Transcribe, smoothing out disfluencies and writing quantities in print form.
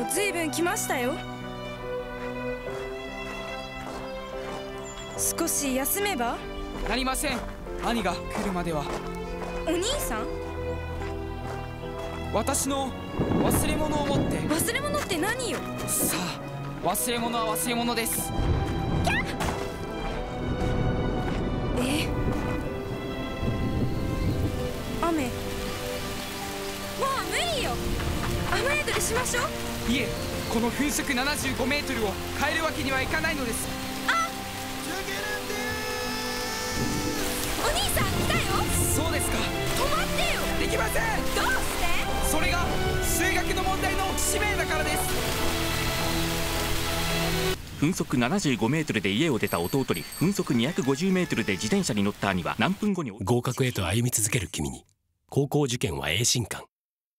ずいぶん来ましたよ。少し休めばなりません。兄が来るまでは。 お兄さん、 私の忘れ物を持って。 忘れ物って何よ。 さあ、忘れ物は忘れ物です。 雨。もう無理よ。雨宿りしましょう。 いえ、この風速75メートルを変えるわけにはいかないのです。 お兄さん来たよ。 そうですか。 止まってよ。 できません。 どうして？ それが数学の問題の使命だからです。 風速75メートルで家を出た弟に風速250メートルで自転車に乗った兄は何分後に合格へと歩み続ける君に高校受験は栄新館。